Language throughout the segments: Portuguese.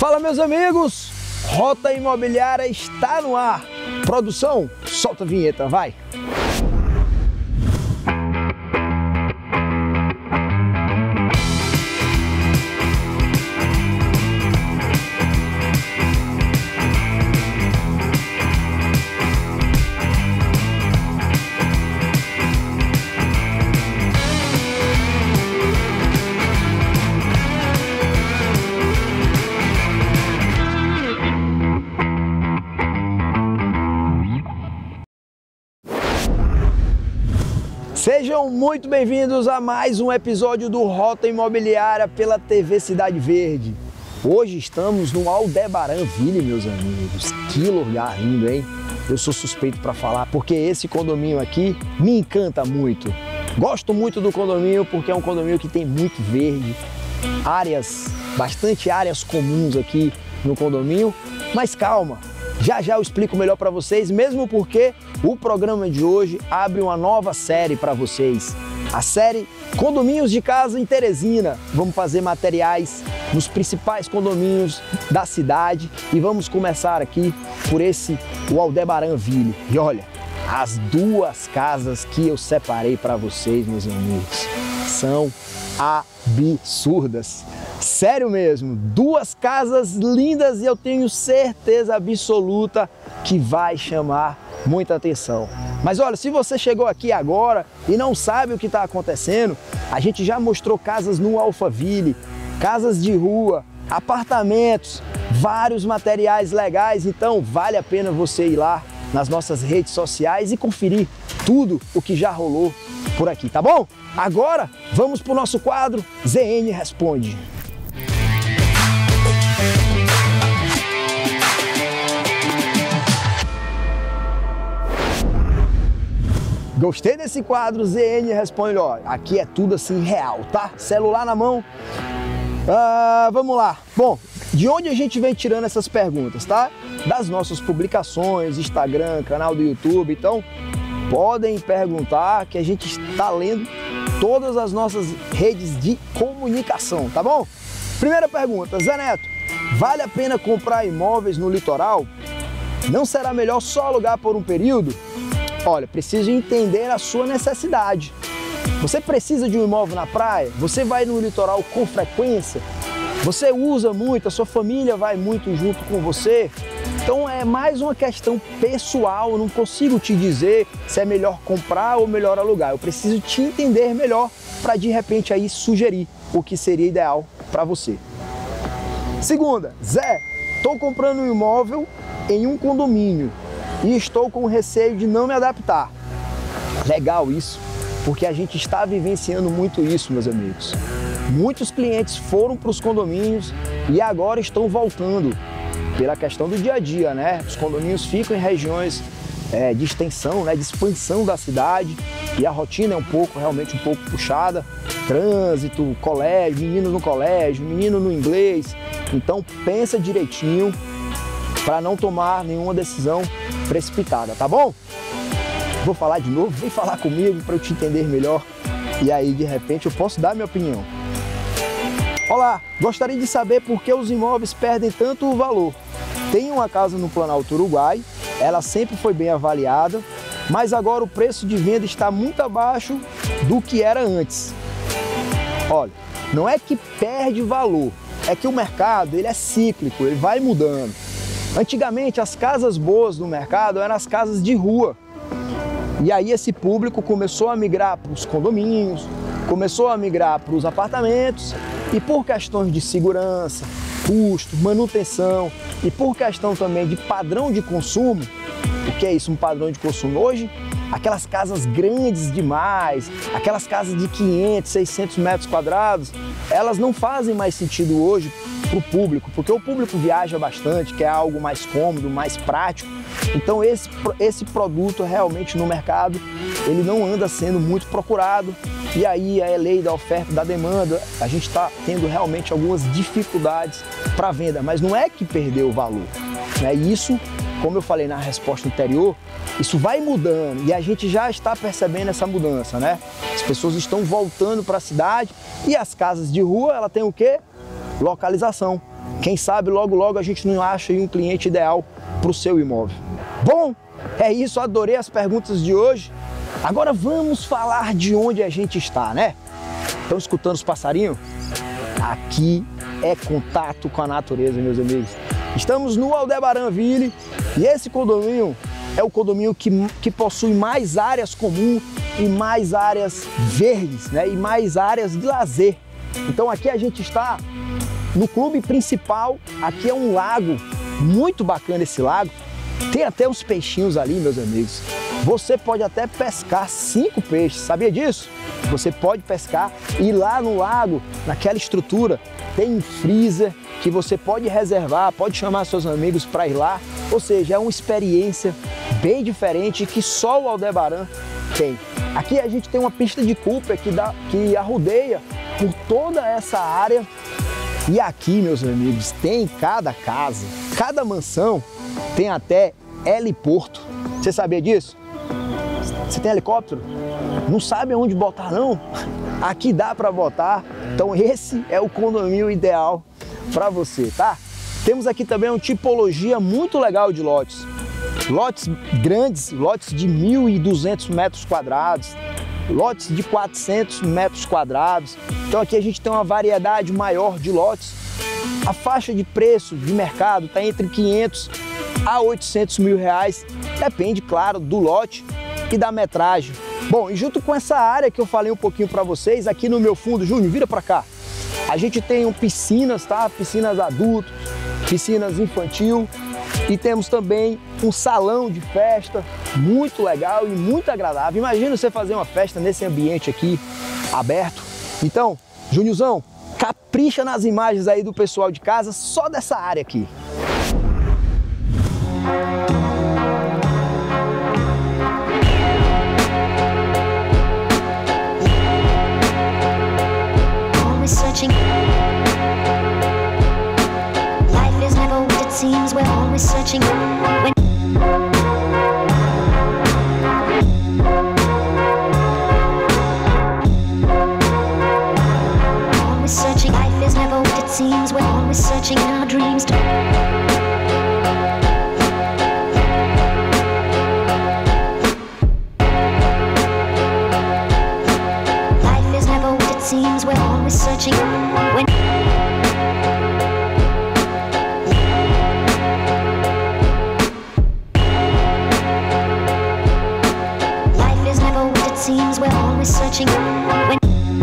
Fala, meus amigos, Rota Imobiliária está no ar. Produção, solta a vinheta, vai! Sejam muito bem-vindos a mais um episódio do Rota Imobiliária pela TV Cidade Verde. Hoje estamos no Aldebaran Ville, meus amigos. Que lugar lindo, hein? Eu sou suspeito para falar porque esse condomínio aqui me encanta muito. Gosto muito do condomínio porque é um condomínio que tem muito verde, bastante áreas comuns aqui no condomínio. Mas calma, já eu explico melhor para vocês, mesmo porque o programa de hoje abre uma nova série para vocês. A série Condomínios de Casa em Teresina. Vamos fazer materiais nos principais condomínios da cidade e vamos começar aqui por o Aldebaran Ville. E olha, as duas casas que eu separei para vocês, meus amigos, são absurdas. Sério mesmo, duas casas lindas e eu tenho certeza absoluta que vai chamar muita atenção. Mas olha, se você chegou aqui agora e não sabe o que está acontecendo, a gente já mostrou casas no Alphaville, casas de rua, apartamentos, vários materiais legais, então vale a pena você ir lá nas nossas redes sociais e conferir tudo o que já rolou por aqui, tá bom? Agora vamos para o nosso quadro ZN Responde. Gostei desse quadro ZN Responde, ó, aqui é tudo assim real, tá? Celular na mão. Vamos lá. Bom, de onde a gente vem tirando essas perguntas, tá? Das nossas publicações, Instagram, canal do YouTube, então podem perguntar que a gente está lendo todas as nossas redes de comunicação, tá bom? Primeira pergunta, Zé Neto, vale a pena comprar imóveis no litoral? Não será melhor só alugar por um período? Olha, preciso entender a sua necessidade. Você precisa de um imóvel na praia? Você vai no litoral com frequência? Você usa muito? A sua família vai muito junto com você? Então é mais uma questão pessoal, eu não consigo te dizer se é melhor comprar ou melhor alugar. Eu preciso te entender melhor para de repente aí sugerir o que seria ideal para você. Segunda, Zé, estou comprando um imóvel em um condomínio e estou com receio de não me adaptar. Legal isso, porque a gente está vivenciando muito isso, meus amigos. Muitos clientes foram para os condomínios e agora estão voltando pela questão do dia a dia, né? Os condomínios ficam em regiões de extensão, né? De expansão da cidade e a rotina é realmente um pouco puxada. Trânsito, colégio, menino no colégio, menino no inglês. Então pensa direitinho para não tomar nenhuma decisão precipitada, tá bom? Vou falar de novo, vem falar comigo para eu te entender melhor e aí de repente eu posso dar minha opinião. Olá, gostaria de saber por que os imóveis perdem tanto o valor. Tenho uma casa no Planalto Uruguai, ela sempre foi bem avaliada, mas agora o preço de venda está muito abaixo do que era antes. Olha, não é que perde valor, é que o mercado ele é cíclico, ele vai mudando. Antigamente, as casas boas do mercado eram as casas de rua. E aí esse público começou a migrar para os condomínios, começou a migrar para os apartamentos e por questões de segurança, custo, manutenção e por questão também de padrão de consumo. O que é isso, um padrão de consumo? Hoje, aquelas casas grandes demais, aquelas casas de 500, 600 metros quadrados, elas não fazem mais sentido hoje para o público, porque o público viaja bastante, quer algo mais cômodo, mais prático. Então esse produto realmente no mercado, ele não anda sendo muito procurado e aí é lei da oferta e da demanda, a gente está tendo realmente algumas dificuldades para venda, mas não é que perdeu o valor, né? Isso, como eu falei na resposta anterior, isso vai mudando e a gente já está percebendo essa mudança, né? As pessoas estão voltando para a cidade e as casas de rua, ela tem o quê? Localização. Quem sabe logo logo a gente não acha aí um cliente ideal para o seu imóvel. Bom, é isso, adorei as perguntas de hoje. Agora vamos falar de onde a gente está, né? Estão escutando os passarinhos? Aqui é contato com a natureza, meus amigos. Estamos no Aldebaran Ville e esse condomínio é o condomínio que possui mais áreas comuns e mais áreas verdes, né? E mais áreas de lazer. Então aqui a gente está no clube principal, aqui é um lago, muito bacana esse lago, tem até uns peixinhos ali, meus amigos. Você pode até pescar 5 peixes, sabia disso? Você pode pescar e lá no lago, naquela estrutura, tem um freezer que você pode reservar, pode chamar seus amigos para ir lá, ou seja, é uma experiência bem diferente que só o Aldebaran tem. Aqui a gente tem uma pista de Cooper que arrodeia por toda essa área. E aqui, meus amigos, tem cada casa, cada mansão tem até heliporto. Você sabia disso? Você tem helicóptero? Não sabe onde botar não? Aqui dá para botar. Então esse é o condomínio ideal para você, tá? Temos aqui também uma tipologia muito legal de lotes. Lotes grandes, lotes de 1.200 metros quadrados, lotes de 400 metros quadrados. Então aqui a gente tem uma variedade maior de lotes. A faixa de preço de mercado está entre 500 a 800 mil reais. Depende, claro, do lote e da metragem. Bom, e junto com essa área que eu falei um pouquinho para vocês, aqui no meu fundo, Júnior, vira para cá. A gente tem piscinas, tá? Piscinas adultos, piscinas infantil. E temos também um salão de festa muito legal e muito agradável. Imagina você fazer uma festa nesse ambiente aqui aberto. Então, Júniorzão, capricha nas imagens aí do pessoal de casa só dessa área aqui. Seems we're always searching when always searching. Life is never what it seems. We're always searching in our dreams. Life is never what it seems. We're always searching when seems we're always searching when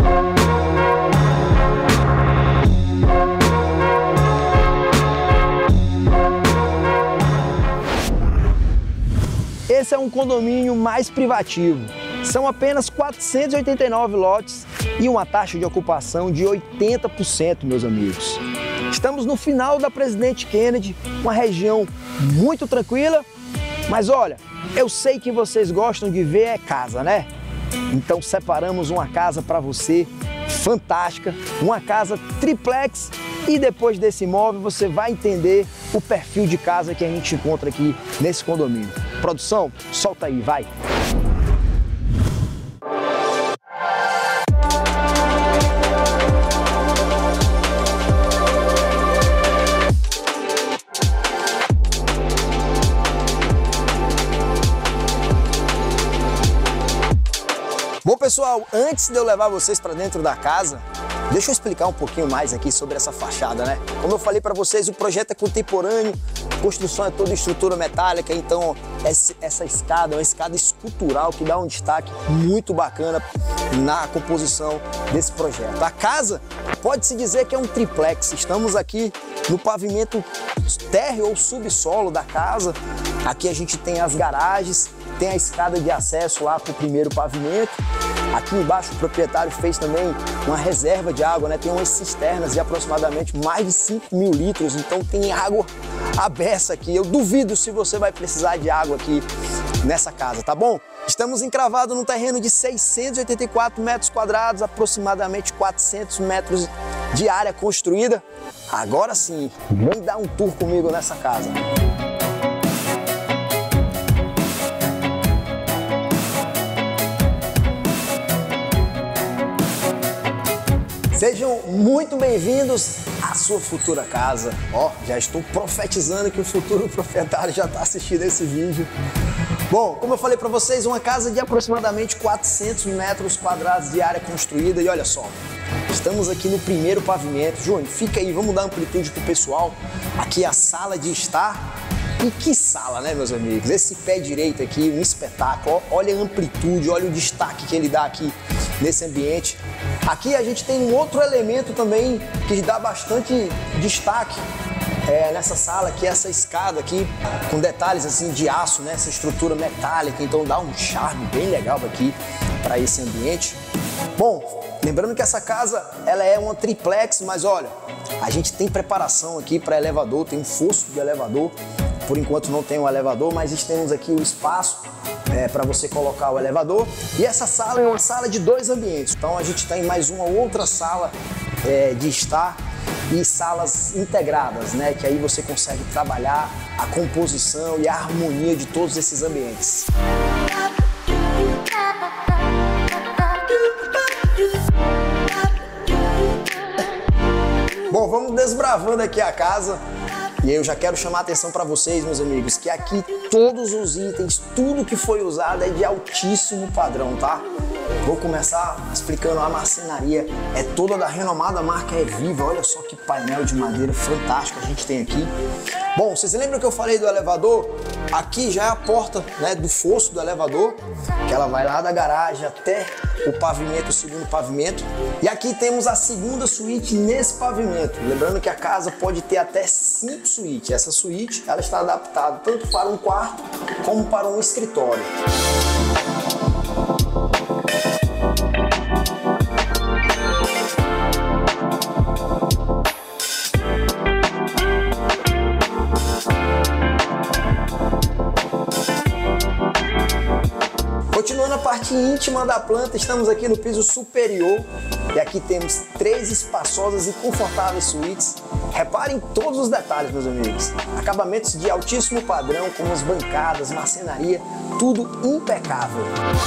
Esse é um condomínio mais privativo. São apenas 489 lotes e uma taxa de ocupação de 80%, meus amigos. Estamos no final da Presidente Kennedy, uma região muito tranquila, mas olha, eu sei que vocês gostam de ver casa, né? Então separamos uma casa para você, fantástica, uma casa triplex, e depois desse imóvel você vai entender o perfil de casa que a gente encontra aqui nesse condomínio. Produção, solta aí, vai! Bom, pessoal, antes de eu levar vocês para dentro da casa, deixa eu explicar um pouquinho mais aqui sobre essa fachada, né? Como eu falei para vocês, o projeto é contemporâneo, a construção é toda estrutura metálica, então essa escada é uma escada escultural que dá um destaque muito bacana na composição desse projeto. A casa pode-se dizer que é um triplex. Estamos aqui no pavimento térreo ou subsolo da casa. Aqui a gente tem as garagens, tem a escada de acesso lá para o primeiro pavimento. Aqui embaixo o proprietário fez também uma reserva de água, né? Tem umas cisternas de aproximadamente mais de 5 mil litros, então tem água à beça aqui. Eu duvido se você vai precisar de água aqui nessa casa, tá bom? Estamos encravados num terreno de 684 metros quadrados, aproximadamente 400 metros de área construída. Agora sim, vem dar um tour comigo nessa casa. Sejam muito bem-vindos a sua futura casa. Ó, já estou profetizando que o futuro proprietário já está assistindo esse vídeo. Bom, como eu falei para vocês, uma casa de aproximadamente 400 metros quadrados de área construída. E olha só, estamos aqui no primeiro pavimento. Júnior, fica aí, vamos dar amplitude pro pessoal. Aqui é a sala de estar. E que sala, né, meus amigos? Esse pé direito aqui, um espetáculo. Olha a amplitude, olha o destaque que ele dá aqui nesse ambiente. Aqui a gente tem um outro elemento também que dá bastante destaque nessa sala, que é essa escada aqui, com detalhes assim de aço, né? Essa estrutura metálica, então dá um charme bem legal aqui para esse ambiente. Bom, lembrando que essa casa ela é uma triplex, mas olha, a gente tem preparação aqui para elevador, tem um fosso de elevador. Por enquanto não tem um elevador, mas temos aqui o espaço para você colocar o elevador. E essa sala é uma sala de 2 ambientes. Então a gente tem mais uma outra sala de estar e salas integradas, né? Que aí você consegue trabalhar a composição e a harmonia de todos esses ambientes. Bom, vamos desbravando aqui a casa. E aí eu já quero chamar a atenção para vocês, meus amigos, que aqui todos os itens, tudo que foi usado é de altíssimo padrão, tá? Vou começar explicando a marcenaria. É toda da renomada marca Eviva. Olha só que painel de madeira fantástico a gente tem aqui. Bom, vocês lembram que eu falei do elevador? Aqui já é a porta, né, do fosso do elevador, que ela vai lá da garagem até o pavimento, o segundo pavimento. E aqui temos a segunda suíte nesse pavimento. Lembrando que a casa pode ter até 5 suítes. Essa suíte ela está adaptada tanto para um quarto como para um escritório. Continuando a parte íntima da planta, estamos aqui no piso superior e aqui temos 3 espaçosas e confortáveis suítes. Reparem todos os detalhes, meus amigos. Acabamentos de altíssimo padrão, como as bancadas, marcenaria, tudo impecável.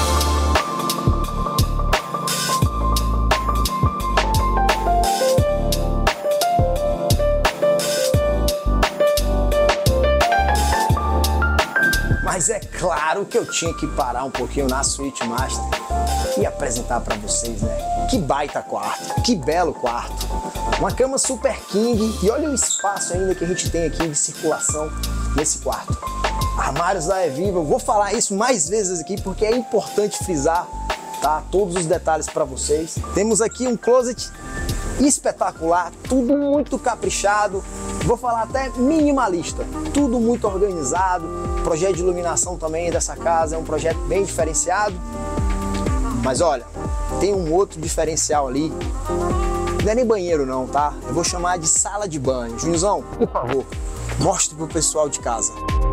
Mas é claro que eu tinha que parar um pouquinho na suíte master e apresentar para vocês, né? Que baita quarto, que belo quarto. Uma cama super king e olha o espaço ainda que a gente tem aqui de circulação nesse quarto. Armários da Eviva, eu vou falar isso mais vezes aqui porque é importante frisar, tá? Todos os detalhes para vocês. Temos aqui um closet espetacular, tudo muito caprichado, vou falar até minimalista, tudo muito organizado. O projeto de iluminação também dessa casa é um projeto bem diferenciado. Mas olha, tem um outro diferencial ali, não é nem banheiro não, tá? Eu vou chamar de sala de banho. Junizão, por favor, mostre pro pessoal de casa.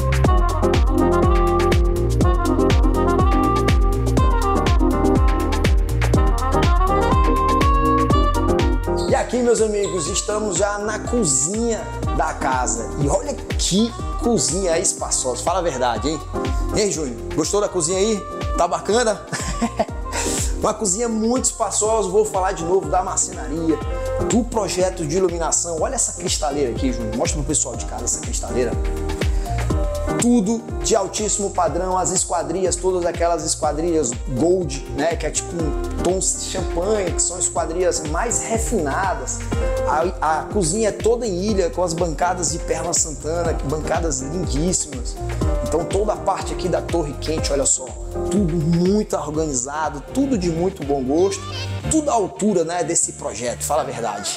E aqui, meus amigos, estamos já na cozinha da casa. E olha que cozinha espaçosa, fala a verdade, hein? Ei, Júnior, gostou da cozinha aí? Tá bacana? Uma cozinha muito espaçosa, vou falar de novo da marcenaria, do projeto de iluminação. Olha essa cristaleira aqui, Júnior, mostra pro pessoal de casa essa cristaleira. Tudo de altíssimo padrão, as esquadrias, todas aquelas esquadrias gold, né, que é tipo um tons de champanhe, que são esquadrias mais refinadas. A cozinha é toda em ilha, com as bancadas de Perla Santana, bancadas lindíssimas. Então toda a parte aqui da torre quente, olha só, tudo muito organizado, tudo de muito bom gosto, tudo à altura, né, desse projeto, fala a verdade.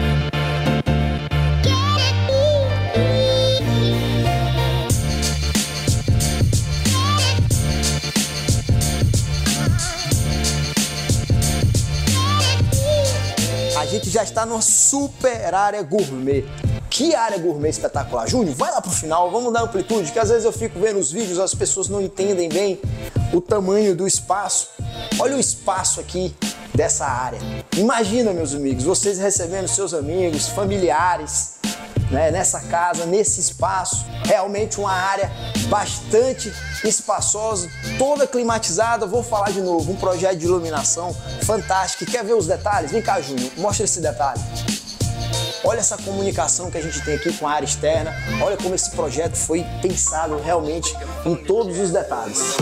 A gente já está numa super área gourmet. Que área gourmet espetacular. Júnior, vai lá pro final, vamos dar amplitude, que às vezes eu fico vendo os vídeos, as pessoas não entendem bem o tamanho do espaço. Olha o espaço aqui dessa área. Imagina, meus amigos, vocês recebendo seus amigos, familiares, né, nessa casa, nesse espaço. Realmente uma área bastante espaçosa, toda climatizada. Vou falar de novo, um projeto de iluminação fantástico. Quer ver os detalhes? Vem cá, Júnior, mostra esse detalhe. Olha essa comunicação que a gente tem aqui com a área externa. Olha como esse projeto foi pensado realmente em todos os detalhes.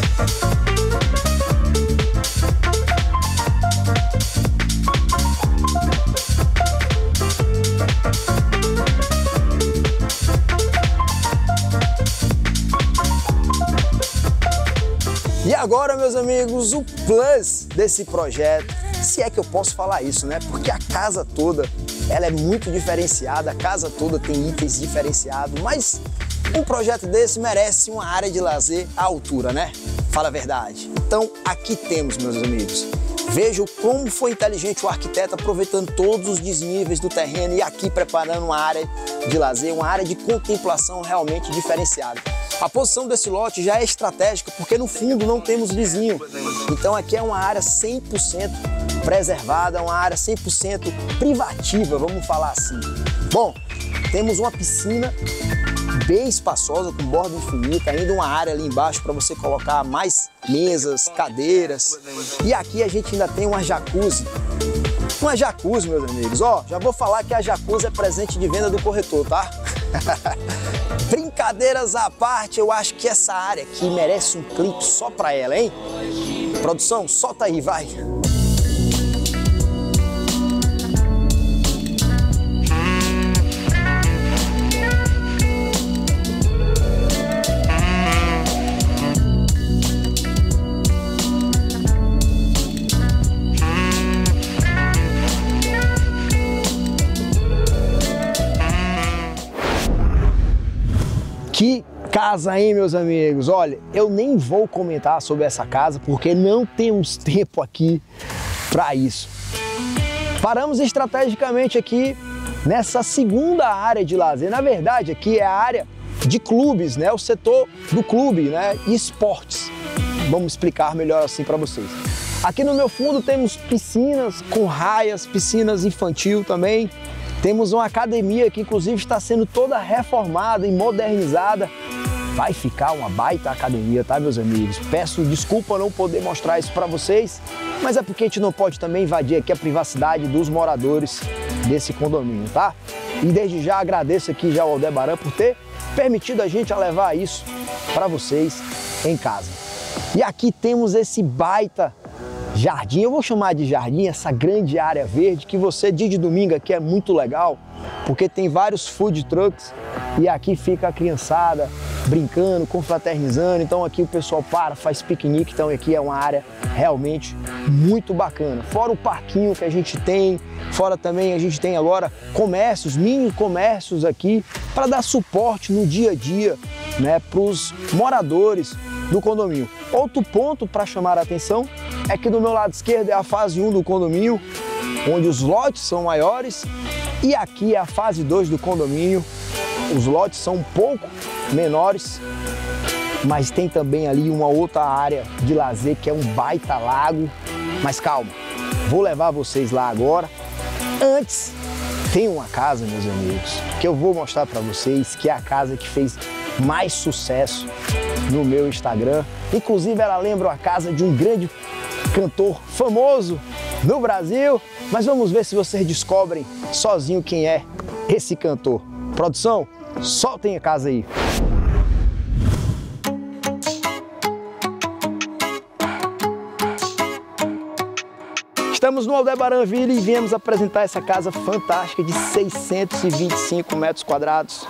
E agora, meus amigos, o plus desse projeto, se é que eu posso falar isso, né? Porque a casa toda, ela é muito diferenciada, a casa toda tem itens diferenciados, mas um projeto desse merece uma área de lazer à altura, né? Fala a verdade. Então, aqui temos, meus amigos. Vejam como foi inteligente o arquiteto aproveitando todos os desníveis do terreno e aqui preparando uma área de lazer, uma área de contemplação realmente diferenciada. A posição desse lote já é estratégica porque no fundo não temos vizinho. Então aqui é uma área 100% preservada, uma área 100% privativa, vamos falar assim. Bom, temos uma piscina bem espaçosa, com borda infinita, ainda uma área ali embaixo para você colocar mais mesas, cadeiras. E aqui a gente ainda tem uma jacuzzi. Uma jacuzzi, meus amigos. Ó, já vou falar que a jacuzzi é presente de venda do corretor, tá? Brincadeiras à parte, eu acho que essa área aqui merece um clipe só pra ela, hein? Produção, solta aí, vai! Que casa, hein, meus amigos? Olha, eu nem vou comentar sobre essa casa porque não temos tempo aqui para isso. Paramos estrategicamente aqui nessa segunda área de lazer. Na verdade, aqui é a área de clubes, né? O setor do clube, né? E esportes. Vamos explicar melhor assim para vocês. Aqui no meu fundo temos piscinas com raias, piscinas infantil também. Temos uma academia que inclusive está sendo toda reformada e modernizada. Vai ficar uma baita academia, tá, meus amigos? Peço desculpa não poder mostrar isso para vocês, mas é porque a gente não pode também invadir aqui a privacidade dos moradores desse condomínio, tá? E desde já agradeço aqui já ao Aldebaran por ter permitido a gente levar isso para vocês em casa. E aqui temos esse baita jardim, eu vou chamar de jardim, essa grande área verde que você dia de domingo aqui é muito legal, porque tem vários food trucks e aqui fica a criançada brincando, confraternizando, então aqui o pessoal faz piquenique, então aqui é uma área realmente muito bacana. Fora o parquinho que a gente tem, fora também a gente tem agora comércios, mini comércios aqui para dar suporte no dia a dia, né, para os moradores do condomínio. Outro ponto para chamar a atenção é que do meu lado esquerdo é a fase 1 do condomínio, onde os lotes são maiores, e aqui é a fase 2 do condomínio. Os lotes são um pouco menores, mas tem também ali uma outra área de lazer que é um baita lago. Mas calma, vou levar vocês lá agora. Antes, tem uma casa, meus amigos, que eu vou mostrar para vocês, que é a casa que fez mais sucesso no meu Instagram. Inclusive ela lembra a casa de um grande cantor famoso no Brasil, mas vamos ver se vocês descobrem sozinho quem é esse cantor. Produção, soltem a casa aí. Estamos no Aldebaran Villa e viemos apresentar essa casa fantástica de 625 metros quadrados.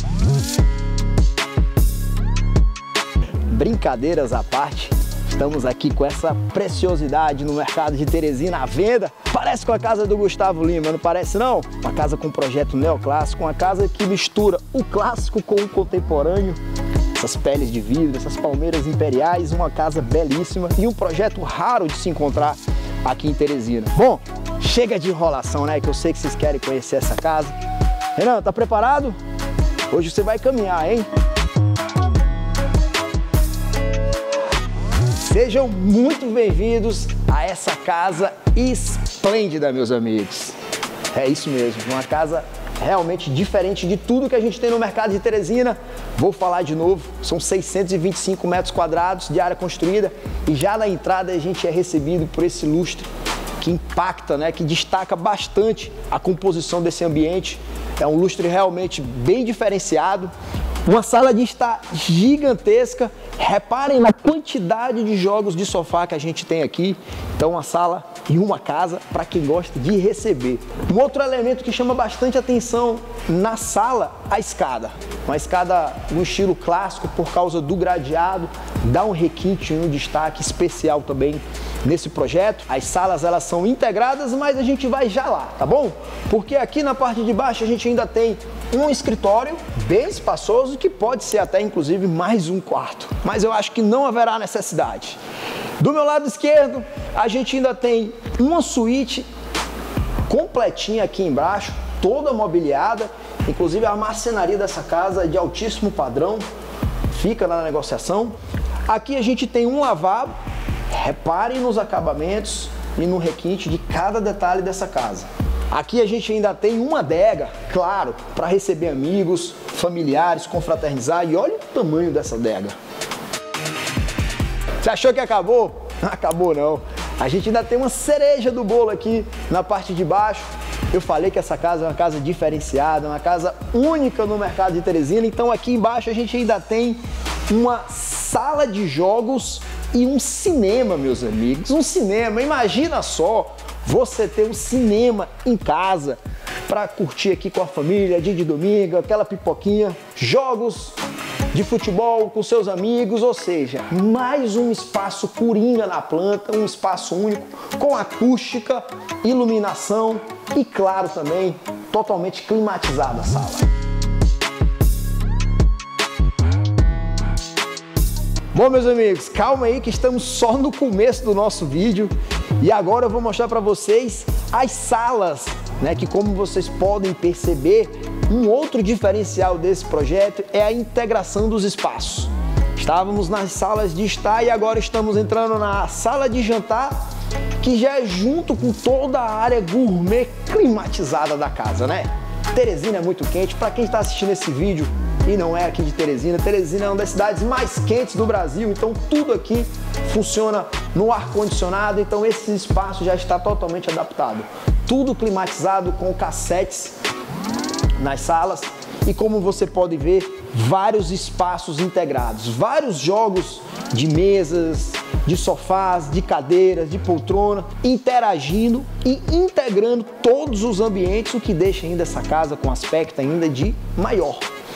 Brincadeiras à parte, estamos aqui com essa preciosidade no mercado de Teresina à venda. Parece com a casa do Gustavo Lima, não parece não? Uma casa com projeto neoclássico, uma casa que mistura o clássico com o contemporâneo. Essas peles de vidro, essas palmeiras imperiais, uma casa belíssima e um projeto raro de se encontrar aqui em Teresina. Bom, chega de enrolação, né? Que eu sei que vocês querem conhecer essa casa. Renan, tá preparado? Hoje você vai caminhar, hein? Sejam muito bem-vindos a essa casa esplêndida, meus amigos. É isso mesmo, uma casa realmente diferente de tudo que a gente tem no mercado de Teresina. Vou falar de novo, são 625 metros quadrados de área construída e já na entrada a gente é recebido por esse lustre que impacta, né, que destaca bastante a composição desse ambiente. É um lustre realmente bem diferenciado. Uma sala de estar gigantesca. Reparem na quantidade de jogos de sofá que a gente tem aqui. Então, uma sala e uma casa para quem gosta de receber. Um outro elemento que chama bastante atenção na sala, a escada. Uma escada no estilo clássico por causa do gradeado, dá um requinte e um destaque especial também nesse projeto. As salas elas são integradas, mas a gente vai já lá, tá bom? Porque aqui na parte de baixo a gente ainda tem um escritório bem espaçoso que pode ser até inclusive mais um quarto, mas eu acho que não haverá necessidade. Do meu lado esquerdo a gente ainda tem uma suíte completinha aqui embaixo, toda mobiliada, inclusive a marcenaria dessa casa é de altíssimo padrão, fica na negociação. Aqui a gente tem um lavabo, reparem nos acabamentos e no requinte de cada detalhe dessa casa. Aqui a gente ainda tem uma adega, claro, para receber amigos, familiares, confraternizar, e olha o tamanho dessa adega. Você achou que acabou? Não acabou não. A gente ainda tem uma cereja do bolo aqui na parte de baixo. Eu falei que essa casa é uma casa diferenciada, uma casa única no mercado de Teresina. Então aqui embaixo a gente ainda tem uma sala de jogos e um cinema, meus amigos. Um cinema, imagina só você ter um cinema em casa para curtir aqui com a família, dia de domingo, aquela pipoquinha, jogos de futebol com seus amigos, ou seja, mais um espaço coringa na planta, um espaço único com acústica, iluminação e, claro, também totalmente climatizada a sala. Bom, meus amigos, calma aí que estamos só no começo do nosso vídeo e agora eu vou mostrar para vocês as salas, né, que como vocês podem perceber, um outro diferencial desse projeto é a integração dos espaços. Estávamos nas salas de estar e agora estamos entrando na sala de jantar, que já é junto com toda a área gourmet climatizada da casa, né? Teresina é muito quente, para quem está assistindo esse vídeo e não é aqui de Teresina, Teresina é uma das cidades mais quentes do Brasil, então tudo aqui funciona no ar-condicionado, então esse espaço já está totalmente adaptado. Tudo climatizado com cassetes nas salas e, como você pode ver, vários espaços integrados, vários jogos de mesas, de sofás, de cadeiras, de poltrona, interagindo e integrando todos os ambientes, o que deixa ainda essa casa com aspecto ainda de maior.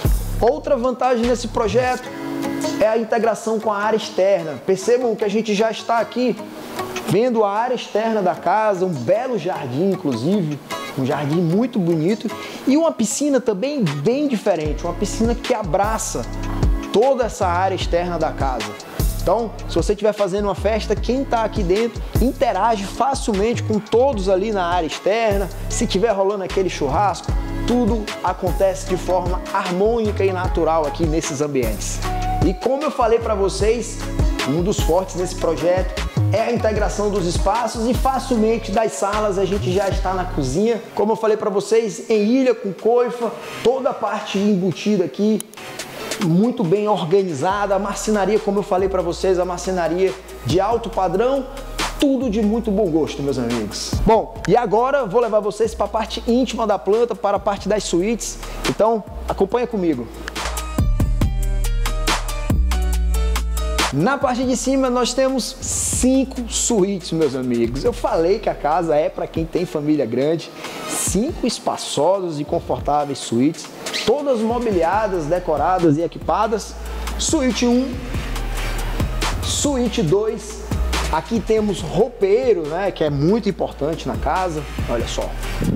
Outra vantagem nesse projeto é a integração com a área externa. Percebam que a gente já está aqui vendo a área externa da casa, um belo jardim, inclusive, um jardim muito bonito e uma piscina também bem diferente, uma piscina que abraça toda essa área externa da casa. Então, se você estiver fazendo uma festa, quem está aqui dentro interage facilmente com todos ali na área externa. Se estiver rolando aquele churrasco, tudo acontece de forma harmônica e natural aqui nesses ambientes. E como eu falei para vocês, um dos fortes desse projeto é a integração dos espaços e facilmente das salas a gente já está na cozinha. Como eu falei para vocês, em ilha com coifa, toda a parte embutida aqui, muito bem organizada, a marcenaria, como eu falei para vocês, a marcenaria de alto padrão, tudo de muito bom gosto, meus amigos. Bom, e agora vou levar vocês para a parte íntima da planta, para a parte das suítes, então acompanha comigo. Na parte de cima nós temos 5 suítes, meus amigos. Eu falei que a casa é para quem tem família grande. 5 espaçosas e confortáveis suítes, todas mobiliadas, decoradas e equipadas. Suíte 1, suíte 2. Aqui temos roupeiro, né, que é muito importante na casa. Olha só.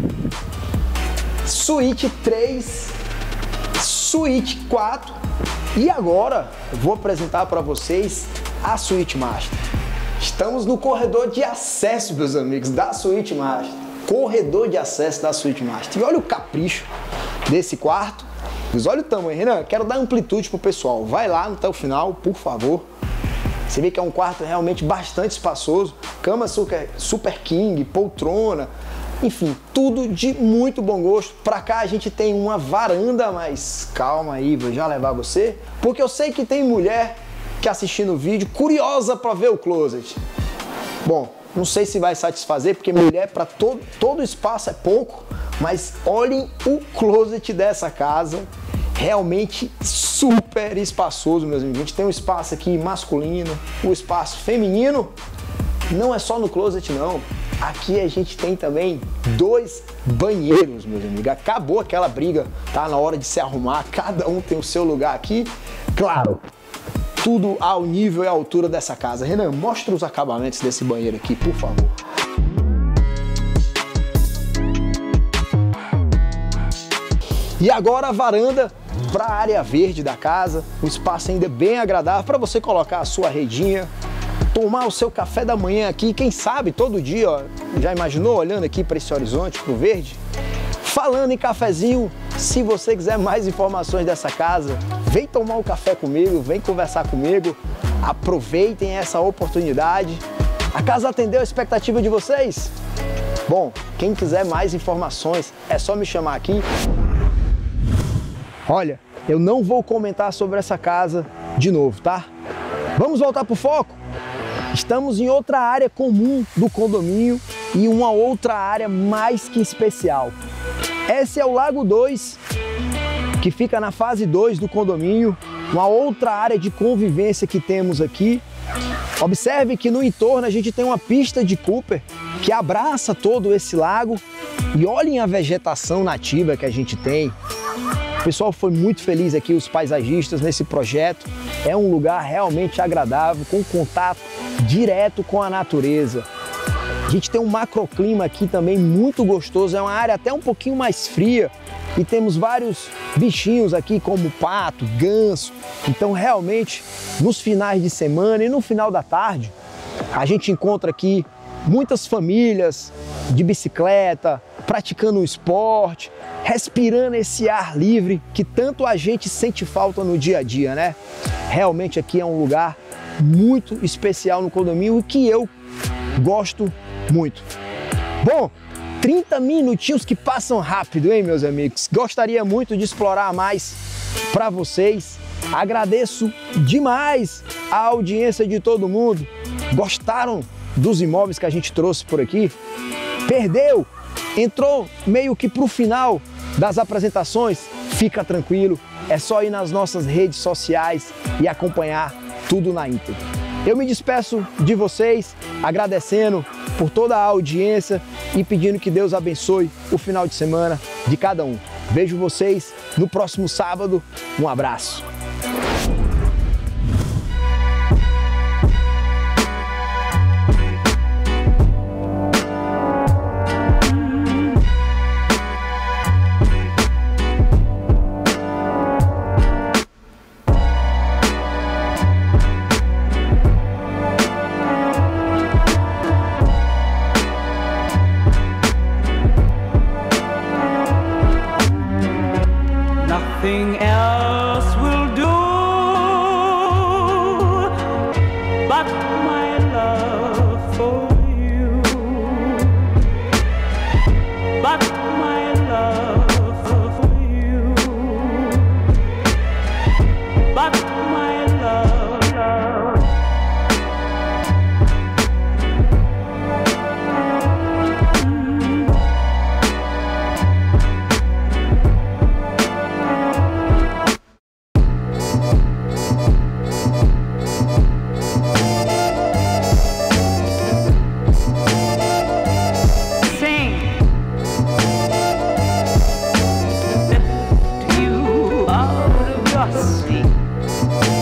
Suíte 3, suíte 4. E agora eu vou apresentar para vocês a Suite Master. Estamos no corredor de acesso, meus amigos, da Suite Master. Corredor de acesso da Suite Master. E olha o capricho desse quarto. Mas olha o tamanho, Renan. Quero dar amplitude pro pessoal. Vai lá até o final, por favor. Você vê que é um quarto realmente bastante espaçoso. Cama super king, poltrona. Enfim, tudo de muito bom gosto. Pra cá a gente tem uma varanda, mas calma aí, vou já levar você, porque eu sei que tem mulher que assistindo o vídeo curiosa para ver o closet. Bom, Não sei se vai satisfazer, porque mulher para todo espaço é pouco, mas olhem o closet dessa casa. Realmente super espaçoso, meus amigos. A gente tem um espaço aqui masculino, um espaço feminino. Não é só no closet, não. Aqui a gente tem também 2 banheiros, meus amigos. Acabou aquela briga, tá? Na hora de se arrumar, cada um tem o seu lugar aqui. Claro, tudo ao nível e à altura dessa casa. Renan, mostra os acabamentos desse banheiro aqui, por favor. E agora a varanda para a área verde da casa, um espaço ainda bem agradável para você colocar a sua redinha, tomar o seu café da manhã aqui, quem sabe todo dia, ó, já imaginou olhando aqui para esse horizonte, para o verde? Falando em cafezinho, se você quiser mais informações dessa casa, vem tomar um café comigo, vem conversar comigo, aproveitem essa oportunidade. A casa atendeu a expectativa de vocês? Bom, quem quiser mais informações é só me chamar aqui. Olha, eu não vou comentar sobre essa casa de novo, tá? Vamos voltar pro foco? Estamos em outra área comum do condomínio e uma outra área mais que especial. Esse é o Lago 2, que fica na fase 2 do condomínio, uma outra área de convivência que temos aqui. Observe que no entorno a gente tem uma pista de Cooper que abraça todo esse lago e olhem a vegetação nativa que a gente tem. O pessoal foi muito feliz aqui, os paisagistas, nesse projeto. É um lugar realmente agradável, com contato direto com a natureza. A gente tem um macroclima aqui também muito gostoso, é uma área até um pouquinho mais fria e temos vários bichinhos aqui como pato, ganso. Então realmente nos finais de semana e no final da tarde a gente encontra aqui muitas famílias de bicicleta, praticando o esporte, respirando esse ar livre que tanto a gente sente falta no dia a dia, né? Realmente aqui é um lugar muito especial no condomínio e que eu gosto muito. Bom, 30 minutinhos que passam rápido, hein, meus amigos? Gostaria muito de explorar mais para vocês. Agradeço demais a audiência de todo mundo. Gostaram dos imóveis que a gente trouxe por aqui? Perdeu? Entrou meio que para o final das apresentações? Fica tranquilo, é só ir nas nossas redes sociais e acompanhar tudo na íntegra. Eu me despeço de vocês, agradecendo por toda a audiência e pedindo que Deus abençoe o final de semana de cada um. Vejo vocês no próximo sábado. Um abraço. Nothing else will do but my love for you, but my love for you, but my love. Lift you out of your sleep.